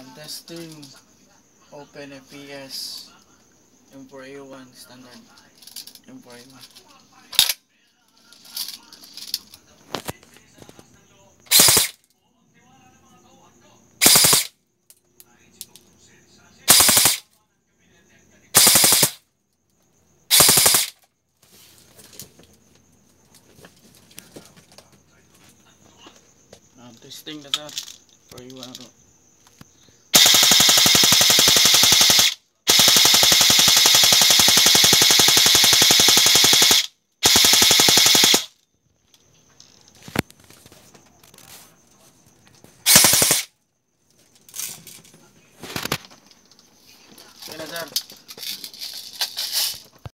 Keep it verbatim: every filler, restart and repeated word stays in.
Um, testing OpenFPS M four A one standard M four A one. Um, testing na sir for A one